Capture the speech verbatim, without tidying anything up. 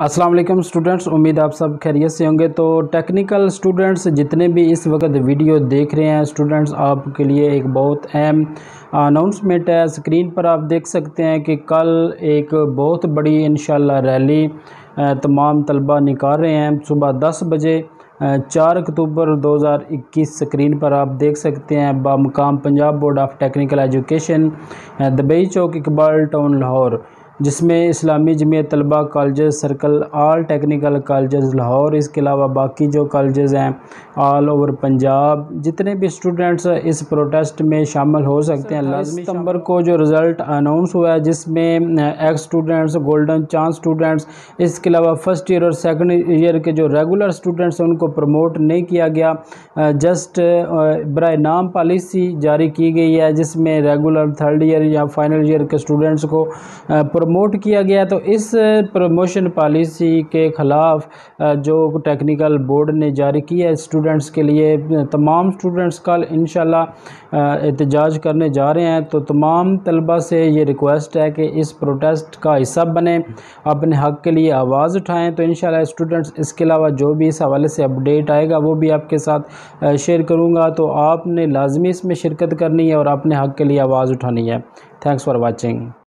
अस्सलाम वालेकुम स्टूडेंट्स, उम्मीद आप सब खैरियत से होंगे। तो टेक्निकल स्टूडेंट्स जितने भी इस वक्त वीडियो देख रहे हैं स्टूडेंट्स, आपके लिए एक बहुत अहम अनाउंसमेंट है। स्क्रीन पर आप देख सकते हैं कि कल एक बहुत बड़ी इंशाल्लाह रैली तमाम तलबा निकाल रहे हैं सुबह दस बजे चार अक्टूबर दो हज़ार इक्कीस। स्क्रीन पर आप देख सकते हैं बामकाम Punjab board of technical education Dubai Chowk Iqbal town Lahore, जिसमें Islami Jamiat Talaba colleges circle all technical colleges Lahore, इसके अलावा बाकी जो कॉलेजेस हैं ऑल ओवर पंजाब, जितने भी स्टूडेंट्स इस प्रोटेस्ट में शामिल हो सकते हैं। लाजमी सितंबर को जो रिज़ल्ट अनाउंस हुआ है जिसमें ex students, golden chance students, इसके अलावा फर्स्ट ईयर और सेकंड ईयर के जो रेगुलर स्टूडेंट्स हैं उनको प्रमोट नहीं किया गया। जस्ट बराए नाम पॉलिसी जारी की गई है जिसमें रेगुलर थर्ड ईयर या फाइनल ईयर के स्टूडेंट्स को प्रमोट किया गया। तो इस प्रमोशन पॉलिसी के ख़िलाफ़ जो टेक्निकल बोर्ड ने जारी किया है स्टूडेंट्स के लिए, तमाम स्टूडेंट्स कल इंशाल्लाह एहतजाज करने जा रहे हैं। तो तमाम तलबा से ये रिक्वेस्ट है कि इस प्रोटेस्ट का हिस्सा बने, अपने हक़ के लिए आवाज़ उठाएं। तो इंशाल्लाह स्टूडेंट्स, इसके अलावा जो भी इस हवाले से अपडेट आएगा वो भी आपके साथ शेयर करूँगा। तो आपने लाजमी इसमें शिरकत करनी है और अपने हक़ के लिए आवाज़ उठानी है। Thanks for watching.